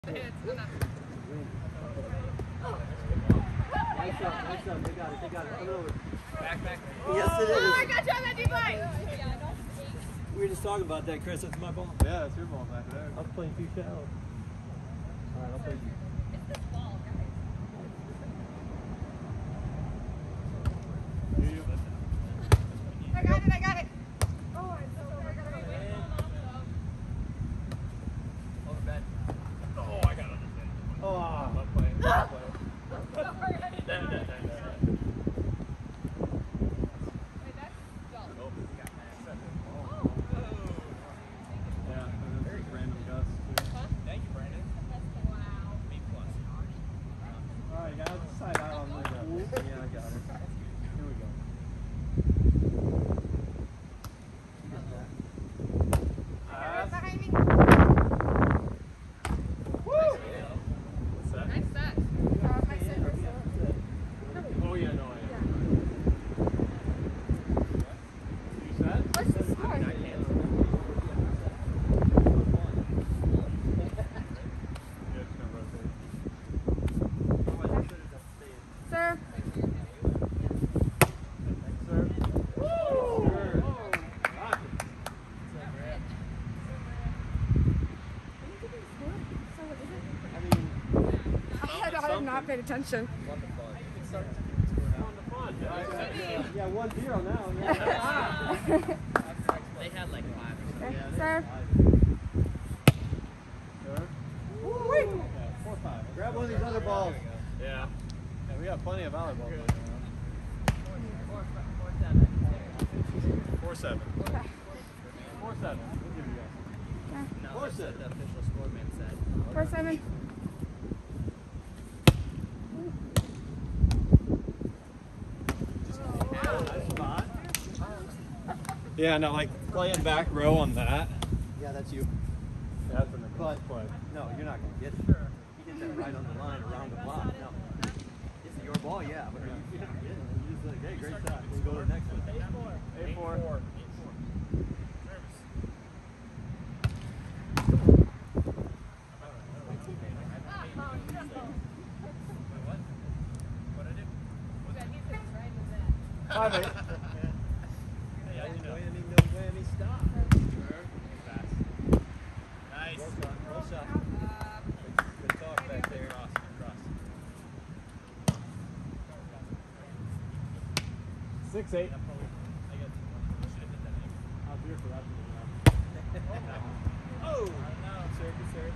Nice up, they got it, come over. Back. Yes, it is. Oh, I got you on that deep line. We were just talking about that, Chris, that's my ball. Yeah, that's your ball back there. I was playing too shallow. Alright, I'll play you. It's this ball, guys. I got it. Oh, it's so over. I got it. Over bed. Oh, I got it. Oh, I'll play. Dang. Wait, that's dull. Oh, we got that. Oh. Yeah, this is random Gus too. Huh? Thank you, Brandon. Wow. B+. Alright, guys, side out on the yeah, I got it. Here we go. Behind me. What's that? Nice set. My set. Oh, yeah, no, I am. You set? What's the score? Sir. I have not paid attention. Yeah, 1-0 now. They had like 5 or something. Yeah, Sir. Wait. 4-5. Grab one of these other balls. Yeah. Yeah, we got plenty of volleyball playing around. 4-7. 4-7. We'll give you guys. No, that's what the official scoreman said. 4-7. Yeah, no, like playing back row on that. Yeah, that's you. That's an But play. no, you're not going to get it. He hit that right on the line around the block. No. It's your ball, yeah, but you're not getting it. You just like, hey, great shot. We'll go to the next one. 8-4. Five, eight. Yeah, no whammy, stop. Nice. Well shot. Good talk back there. Cross. 6-8. How's your for that? Oh! Sir.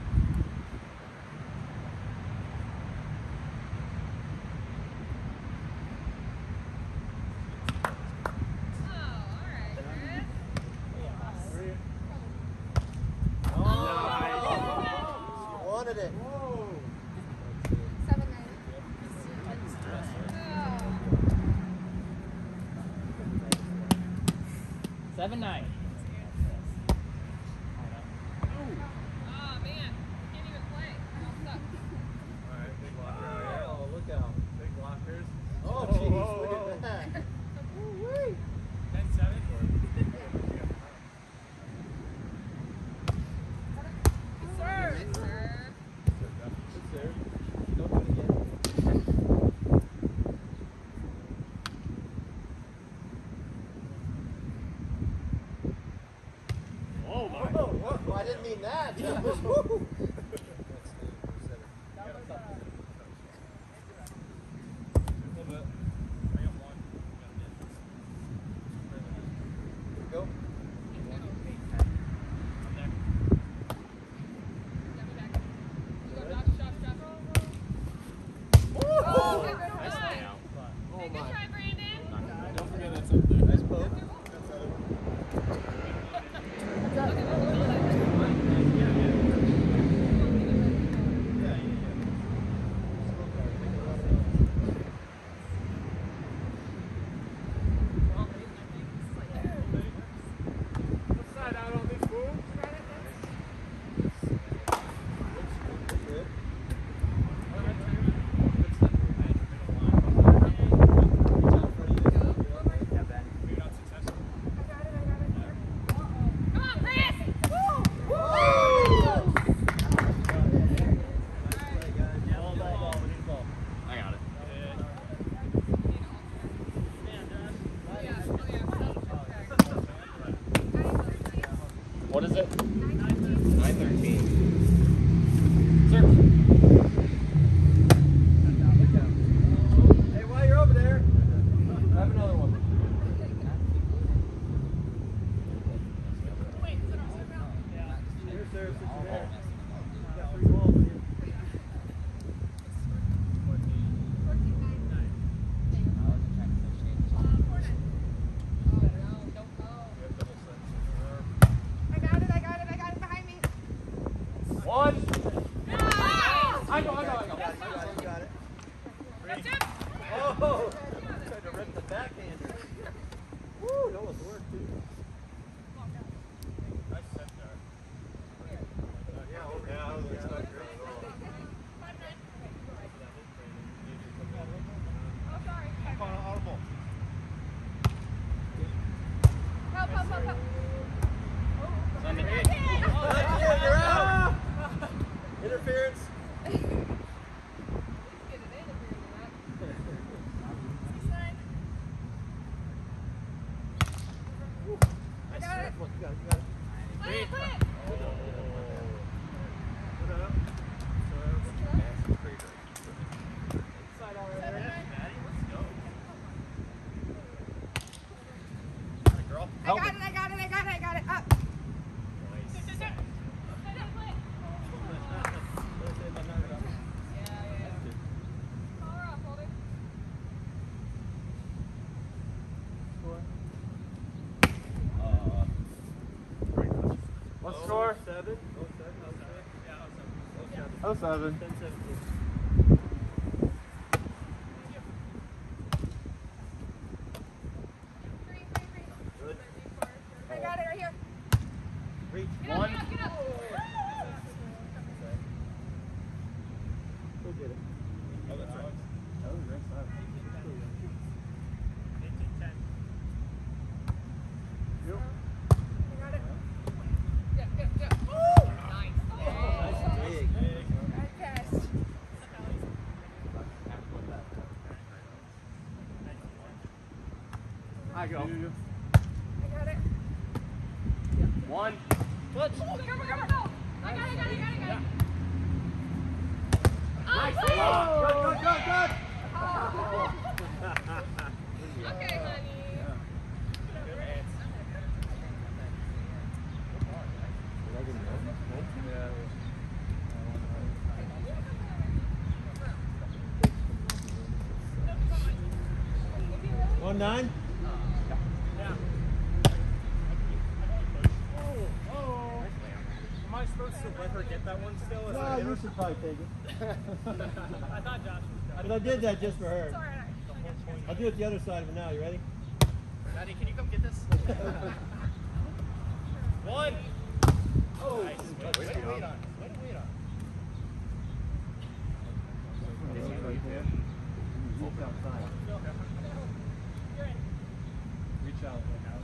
Wanted it. Whoa. 7-9. Oh, man. Can't even play. Alright, big locker out here. Oh, look out. Big lockers. Oh, jeez, look at that. 10-7. Sir. Good serve. Don't do it again. 07. 10-17. Good. I got it right here. Reach. Get up, One. get up, get up. Go get it. Oh, that's right. That was a great start. 18-10. Yep. I got it. Yeah, yeah, yeah. Woo! Nice. Nice dig. Good catch. I go. I got it. One. Go, go, go, go. I got it, got it, got it, got it. Nice. Oh, Good, good, good, okay, honey. good. 1-9. Am I supposed to let her get that one still? No, you should probably take it. I thought Josh was But I did that just for her. It's all right. I'll do it the other side of it now. You ready? Daddy, can you come get this? one. Oh. Nice. Way to wait on. Way to wait on. Reach out.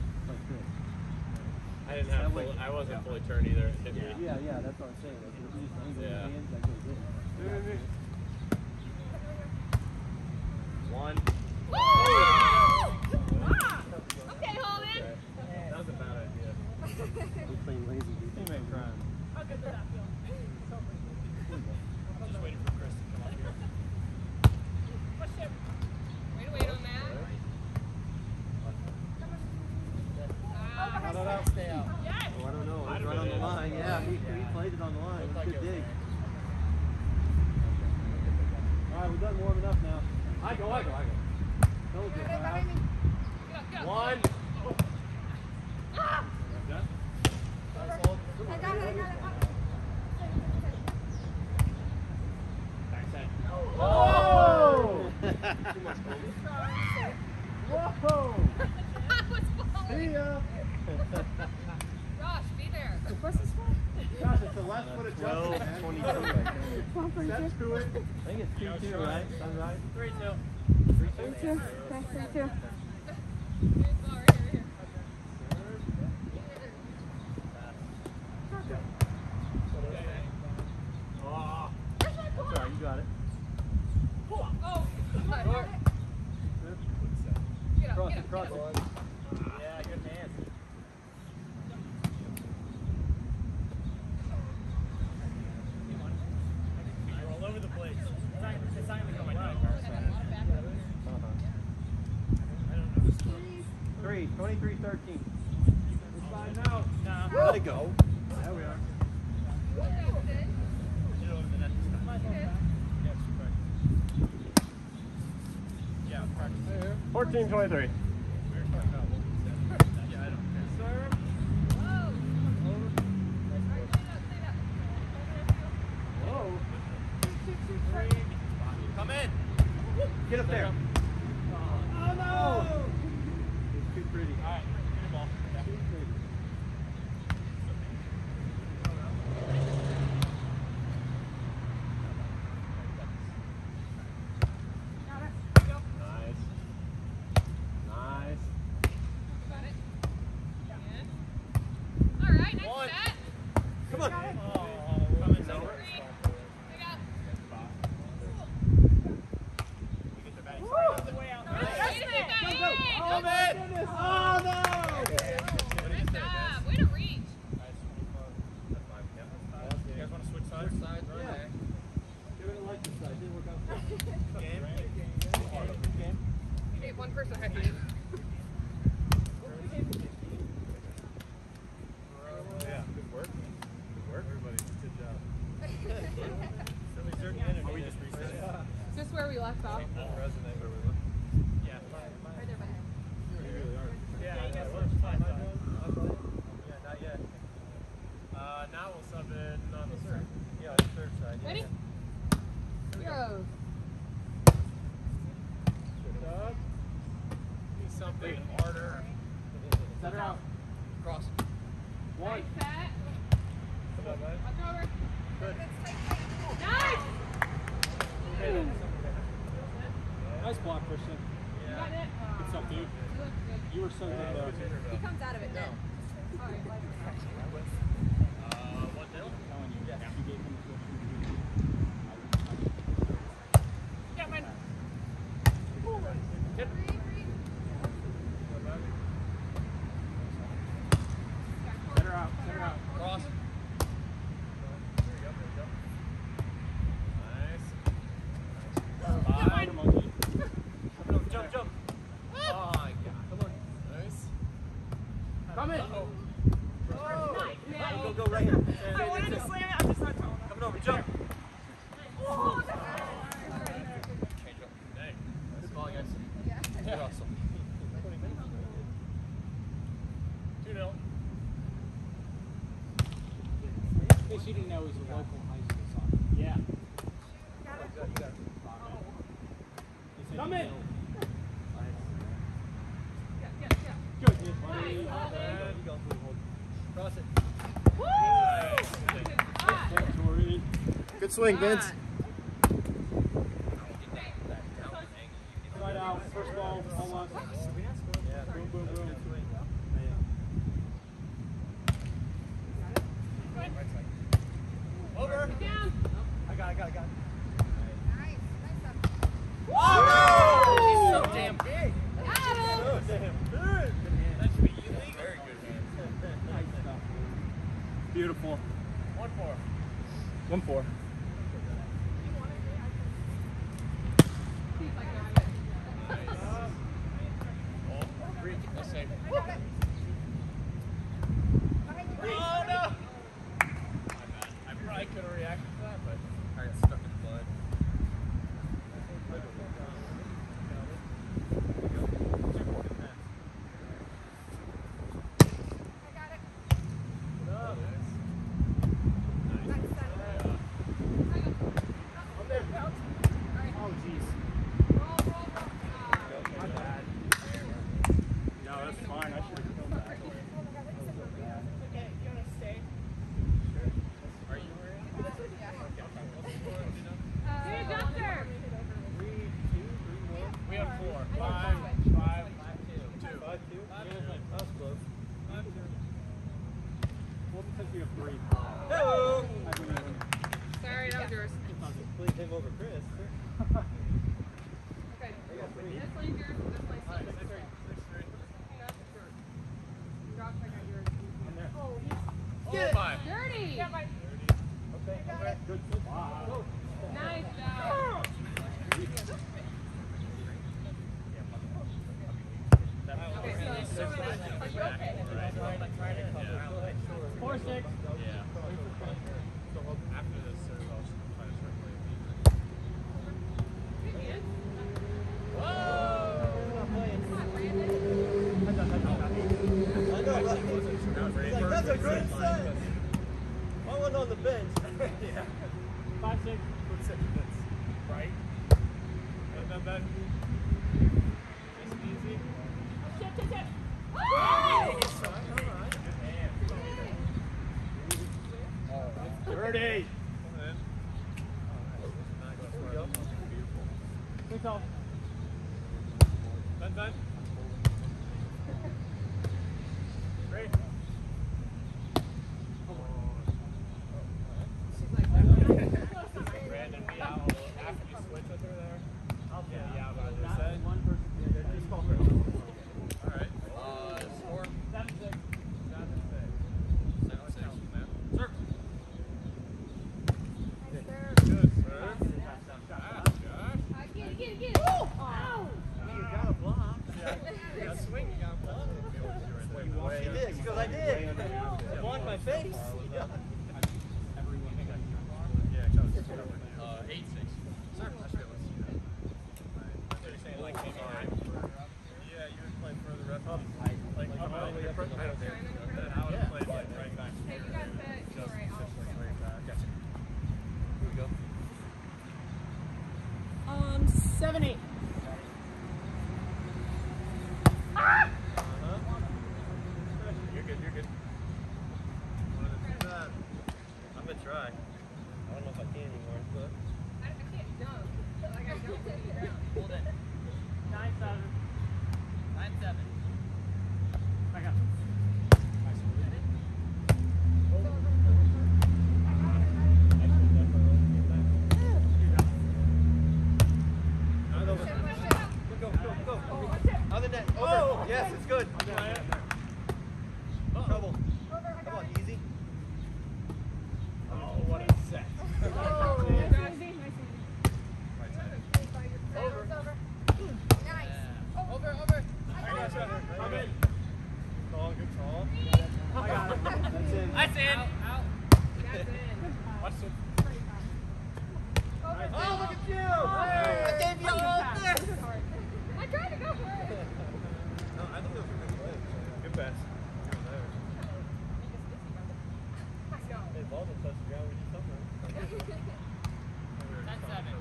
I didn't have full, I wasn't fully turned either. It hit me. Yeah, yeah, that's what I'm saying. Like, if you just angle your Yeah. hands, that goes in. One. Woo! Ah! Okay, Holden. That was a bad idea. We're playing lazy. Teammate crime. How good did that feel? Just waiting for Chris to come up here. Push him. Way to wait on that. How did that stay out? Yes. Oh, I don't know. It's right on the line. Yeah, he played it on the line. It was a good dig. All right, we're done warming up now. I go. Told you. Get up, get up. One. Ah! Done? I got it. Oh! Whoa! That was falling. See ya. Josh, be there. Gosh, it's the left foot adjustment, man. Steps to it. I think it's 2-2, right? Sounds right? 3-2. 3-2? Here's the ball right here. Oh. That's all right, you got it. Oh, I got it. Get up, Cross get it, up, cross get up. it. Yeah, good man. You're all over the place. It's not even going right. I don't know the score. 23-13. It's fine now. Nah. Let it go. There we are. What happened? Get it over the net this time. Yeah, it's practice. Yeah, practice. 14-23. Yeah, I don't care. Serve. Whoa. Whoa. Come in. Get up there. Oh, no! It's too pretty. All right, get the ball. Yeah. Too pretty. Nice. Nice. Got it. Yeah. All right, nice One. set. Come on. Oh, coming over. Three. Pick up. You get the batting side of the way out. Way to get that in. Oh, my goodness. Oh, no! Nice job. Way to reach. You guys want to switch sides? Yeah. Give it a like this side. Didn't work out. Game. Hey, one person had to. Yeah, good work. Good work, everybody. Good job. Are we just reset? Is this where we left off? Resonate where we look. Yeah. Right there behind. You really are. Yeah, you guys worked fine. Yeah, not yet. Now we'll sub in on the third. Yeah, the third side. Ready? throws. Good up. Need something harder. Set her out. Cross. One. Nice, Pat. Come on, bud. Watch over. Good. Nice! Nice block, Christian. You got it? Good stuff, dude. You look good. You were so good there. He comes out of it then. All right, like, 1-0? Telling you, you gave him yeah, man. Hit. Set her out. Set her out. Cross. There you go. Nice. Spider monkey. Jump. Oh my god. Come on. Nice. Come in. Uh-oh. Nice, man. Go right here. I wanted to slam it. I'm just not tall. Coming over. Jump. Oh, Change up. Dang. Nice ball, guys. Good hustle. 2-0. In case you didn't know, he's a local high school soccer. Yeah. Come in. Good, buddy. Cross it. Tori. Good swing, Vince. Right out. First ball. Almost. Yeah. Boom, boom, boom. Over. down. I got it. So damn big. Got him. Oh, damn. Good. That should be illegal. Very good, man. Nice stuff. Beautiful. 1-4. 1-4. He's like, no, Nice. Oh, free. That's safe. Oh no! I probably could have reacted to that, but I got stuck in blood. Oh, jeez. My bad. No, that's fine. I should have filmed that. Are you ready? Hey, doctor. We have 4. 5, 5, 2. 5-2. That was close. Well, because we have 3. Hello. I wouldn't even. Sorry, that was yours. Please him over Chris. Okay. This lane's yours. This lane's yours. Drop check out yours. Oh, Oh my. dirty. Okay. Good spot. Nice job. Okay, so are you okay? 4-6. Yeah. After this serve, I'll try to circulate. That's a great set. I went on the bench. Yeah. 5-6. Right? Ben. Nice and easy. Birdie. Come in. Good call. Ben. Great. Brandon, be out after you switch with her there. I'll be out on this side. One person. Just call her. All right. Score. 7-6. 7-6, man. Serve. Nice serve. Good serve. Ah, Josh. Get it. Ow! You got a block. Yeah. 70. You're good, you're good. One of the two bad. I'm gonna try. I don't know if I can anymore, but. I can't jump. Like I jumped to the ground. Hold it. 9-7. 9-7. I got it. Go. Other net. Over. Oh. Yes, it's good. Trouble. Come on, easy. Oh, what a set. Over. Nice. Over. I got you. I'm in. Call, good call. I got it. That's in. That's in. Out. That's in. Watch it. Oh, look at you! I gave you all this! I tried to go for it. No, I think those were good plays. Good pass. Hey, ball don't touch the ground, we do something. 10-7.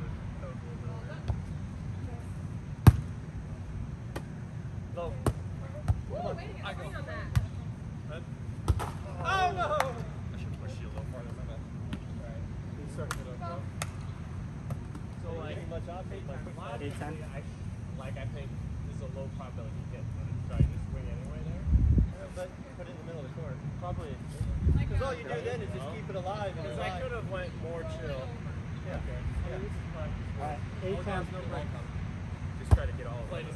Low. Whoa, way to get a swing on that. Oh no! I should push you a little farther, my bad. Alright. You sucked it up, bro. So, like, much option, like, Logically, I think this is a low probability hit. Try to swing anyway there. but put it in the middle of the court. Probably. Because all you do then is just keep it alive and Because I could have went more chill. Yeah. Okay. Yeah. Alright, 8-10. Just try to get all of it.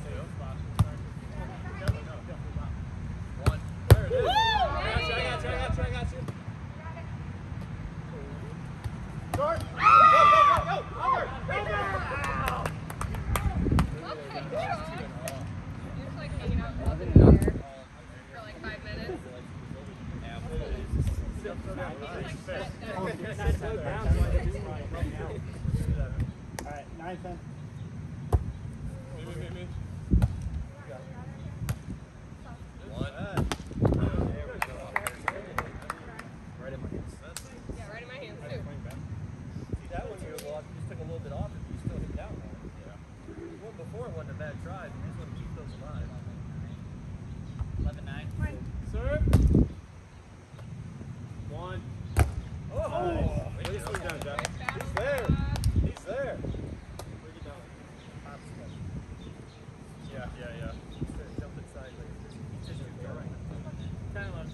One. There it is. Woo! I got you. Start. Go. Over. Okay, good job. You're just like hanging out up in the air for like 5 minutes. Alright, 9-10. Right in my hands. Yeah, right in my hands too. See, that one you just took a little bit off, but you still hit down. Yeah. The one before wasn't a bad try, but you just want to keep those alive. 11-9. Serve. 1. Oh! Way to slow down, Jeff. He's there. He's there. Bring it down. Yeah. Jump it sideways. Just go right. Kind of left.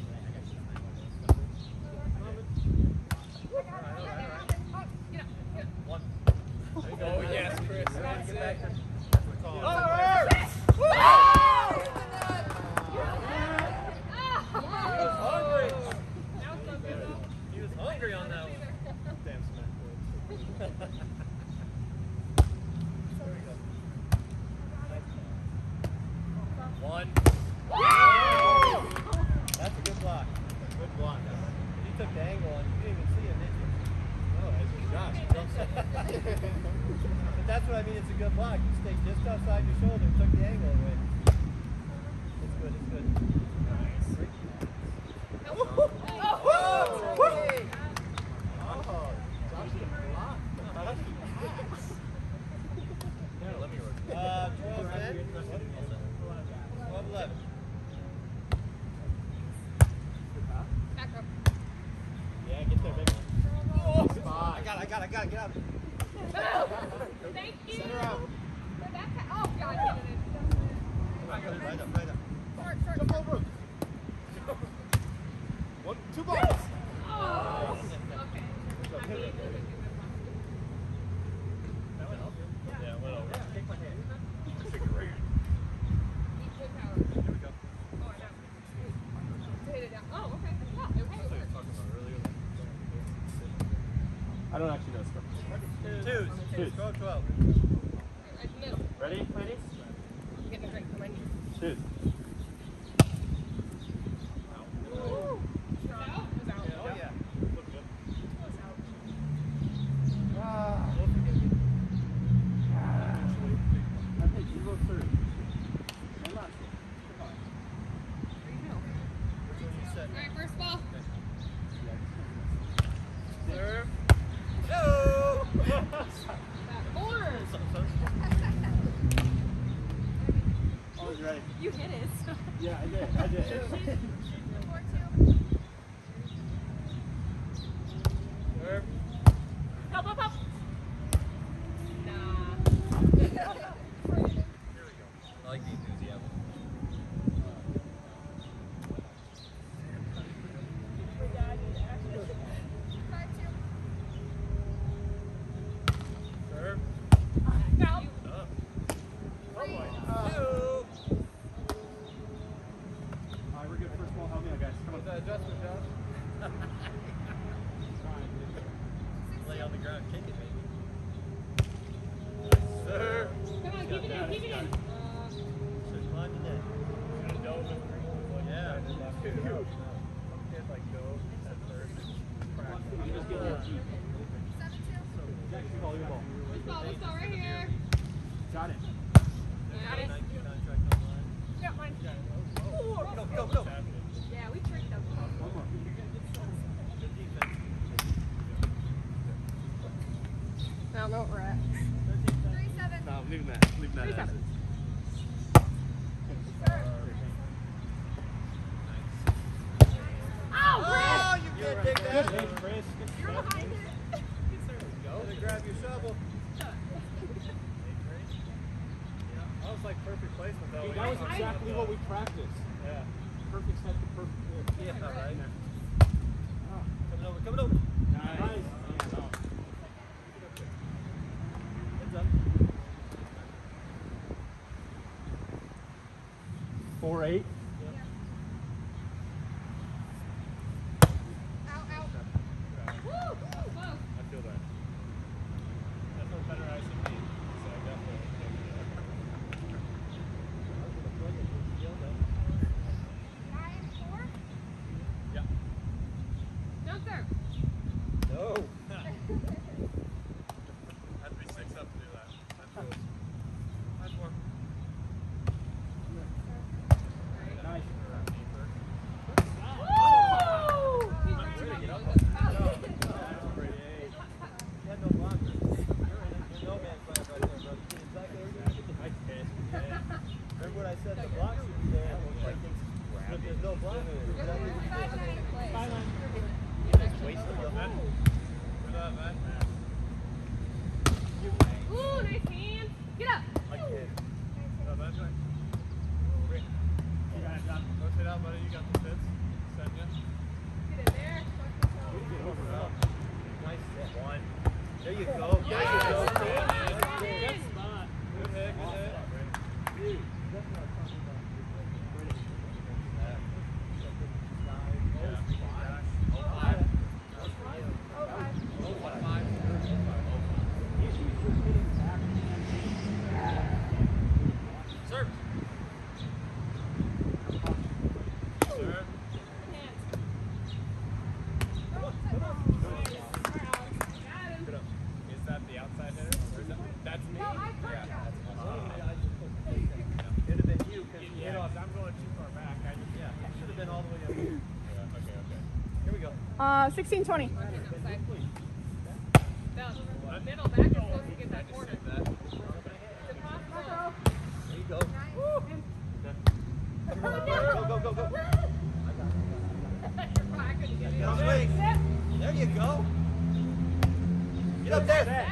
One. Oh, yes, Chris. Get back there. That's the call. He was hungry on that one. Damn smack. There we go. One. That's a good block. Good block. You took the angle on. You didn't even see it, did you? No, it's Josh. But that's what I mean. It's a good block. You stayed just outside your shoulder and took the angle away. It's good. It's good. Nice. Let me work. 12-10. 12-11. Back up. Yeah, get there, baby. Oh, I got it. Get out of it. Thank you. Center out. For that oh, God, hit it. Right up. Short. Jump over. 1, 2 balls. Oh. Okay. That went over. Yeah, it went over. Take my hand. Equal power. Here we go. Oh, I know. To hit it down. Oh, okay. Yeah, okay. I don't actually know stuff. Twos. 12-12. I missed. Ready, ladies? I'm getting a drink for my knee. Shoot. Woo. Out? It was out. Oh, yeah. It was out. I think you go through. I'm not sure. Come on. Which one you set? All right, first ball. Serve. No! That horn. you hit it. Yeah, I did. I did. 4-2. Serve. Up, up, up. Nah. Here we go. I like the enthusiasm. Serve. Go. Up. Oh boy. Two. Alright, we're good. First ball. Help me out, guys. Come on. What's that adjustment, Josh? Lay on the ground, kick it, baby. Nice, sir. Come on, keep it in, keep it in. Should climb the net. Yeah. Kid like dove at first. You just get a little deep. Jack, you ball, your ball. Let's go right here. Got it. Got it. Nike contract online. Yeah, mine. Go. Yeah, we tricked them. One more. Good defense. I don't know what we're at. 3-7. No, leave that. Leave that. 3-7. Oh, you can't take that. Good hit, Chris. You're behind it. Go. Grab your shovel. That was like perfect placement though. Dude, that was exactly what we practiced. Yeah. Perfect set to perfect hit. Yeah, right. Ah, Coming over. nice. Heads up. 4-8. Out, out. Woo! Close. I feel that. That's no better ice than me. So I definitely take it. 9-4. Yeah. Don't serve. No. Had to be 6 up to do that. That's cool. Nice one. Nice. Woo! He's right. You had no blocker. You're no man's land right there, brother. You did exactly what you did. Nice pitch. Yeah. Remember what I said? The block should be there. But there's no blocker. You're exactly what you did. Waste of the man. Good up, man. Ooh, nice hand. Get up. I can't. No, that's right. You got it, John. Rotate out, buddy. You got the fits. Send ya. Get in there. Nice hit. One. There you go. There you go. Yes. Good spot. Good hit, good hit. Serve. Serve. Good up. Is that the outside hitter? Or is that, that's me? Could have been you because you hit Yeah, off. I'm going too far back. I just, Yeah, it should have been all the way up. yeah, okay. Here we go. 16-20. Middle back is supposed to get that corner. There you go. Go. Come swing. There you go. Get up there.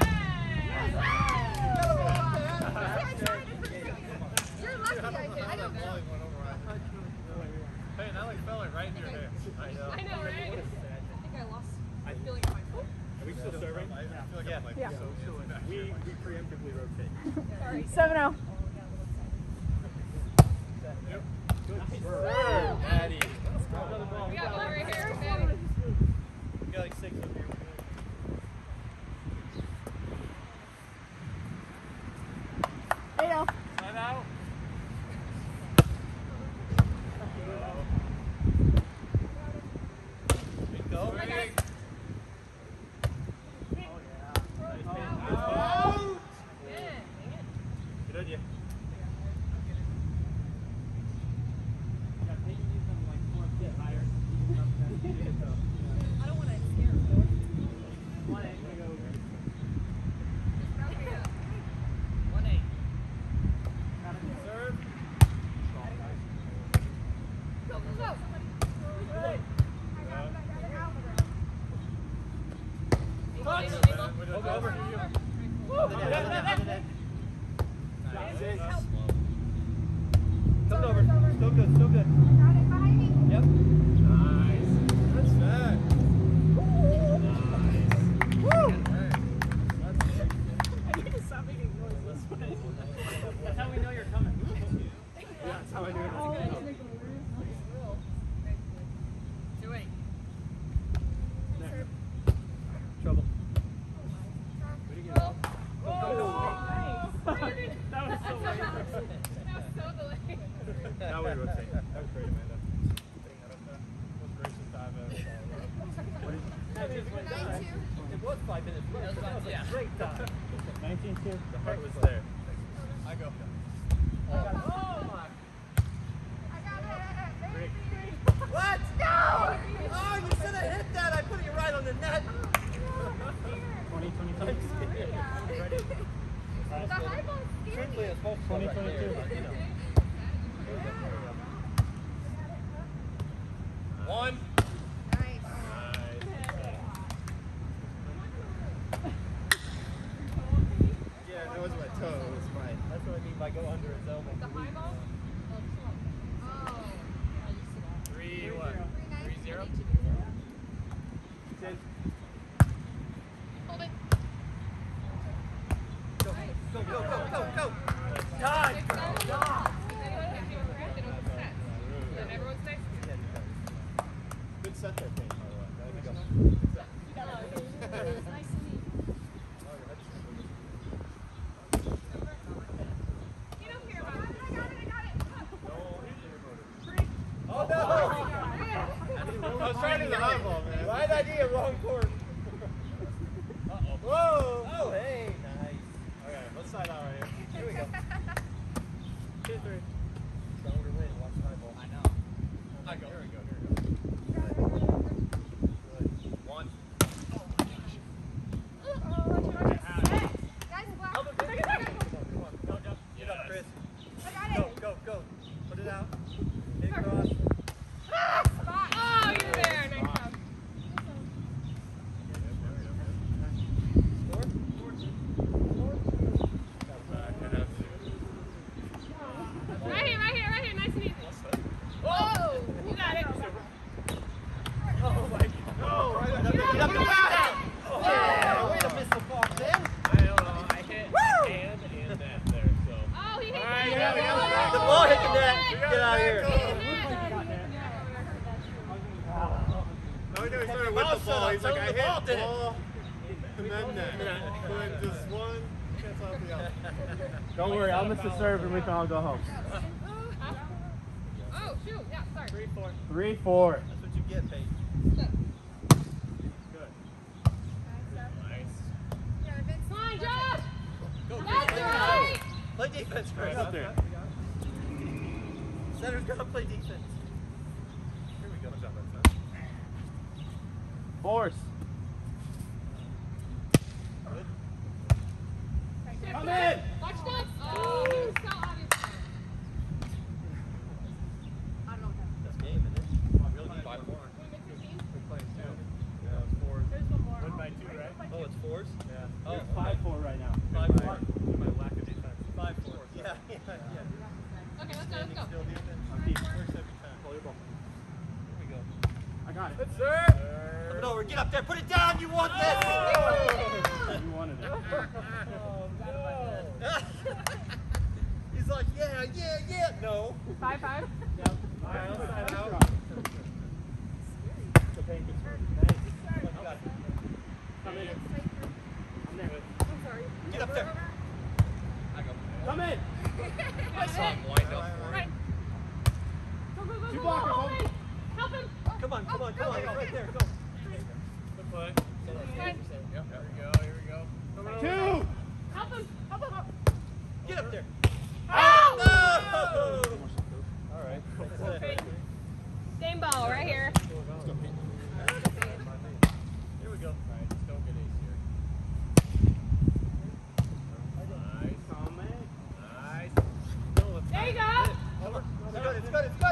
You're lucky I did. I don't know. Hey, that like fell like right in your hair. I know. I know, right? I think I lost my feeling in my foot. Are we still serving? I feel like I'm like Yeah. so back We here. preemptively rotate. Sorry. 7-0. Yep. Serve, Maddie. Another ball. We got one right here. Maddie. We got like 6 up here. Time out. There you go. Good on you. I don't want to scare him. On the net, on the net, on the net. Coming over. Still good, still good. Got it behind me. Yep. Nice. That's that. Nice. Woo! Stop making noises. That's how we know you're coming. Yeah, that's how I do it. Trouble. That was so late. Now we rotate. That was great, Amanda. Most gracious dive ever. It was 5 minutes. That was a great time. 19-2. The heart was there. I go. Oh my. I got it. What? No! Oh, you should have hit that. I put it right on the net. 20-22. Ready? The high ball's Truthfully, it's supposed to go right there, but, you know. One. Nice. Nice. Yeah, that was my toe. It was fine. That's what I mean by go under its elbow. The high ball? Oh. 3-1. 3-0. Hold it. Go, go, go, go, go, go. Time. Good set there, Kate, by the way. There you go. Oh, no. I was trying to do the high ball, man. Right idea, wrong court. Uh-oh. Whoa. Oh, hey. Nice. Okay, let's side out right here. Here we go. 2-3. Stronger wind. Watch the high ball. I know. I go. Here we go. Good. One. Get up, Chris. I got Go, it. go, go. Put it out. Hit cross. Oh, you're there. Nice job. Right here, right here, right here. Nice and easy. Whoa! You got it. Oh, my God. No, right up Get there. up the back. Oh, yeah. Way to miss the ball, man. I don't know. I hit and that there, so. Oh, he hit All right, the yeah, we got The ball hit the net. Get out of here. No, he started with the ball. He's like, I hit The ball did it. ball and then that. But just one. That's all the other. Don't worry, I'll miss the serve and we can all go home. Oh, shoot. Yeah, sorry. 3-4. 3-4. That's what you get, baby. Good. Come on, Josh. Go, That's Chris. right. Play defense, Chris. Up there. Center's got to play defense. Here we go. Good job that time. Force. Come in. Watch that. Oh, he was so obvious. I don't know. That's game, isn't it? We'll do 5 more. Can we mix your team? We're playing 2. Yeah, it's 4. There's one more. 1 by 2, right? Oh, it's fours? Yeah. Oh, You're 5-4 right now. 5-4. My lack of defense. 5-4. Yeah, yeah, yeah. Okay, let's go, let's go. Still defense. I'll keep. Works every time. Pull your ball. Here we go. I got it. Good, sir. Flip it over. Get up there. Put it down. You want this. You wanted it. Oh, no. He's like, yeah, yeah, yeah. No. 5-5. All right, let's side out. The paint is hurt. Come in. I'm there. I'm sorry. Get up there. I go. Come in. I saw him wind up for Right. it. Go, go, go, Two go, blockers, go. hold it. Help him. Come on, come on, come on. Right there. Go. Good play. Good. Yep, here we go, here we go. Coming over. 2. Help him. Help him. Get up there. Oh! No! All right. Same ball right here. Here we go. All right, just don't get ace here. Nice. Come in. Nice. There you go. It's good, it's good, it's good.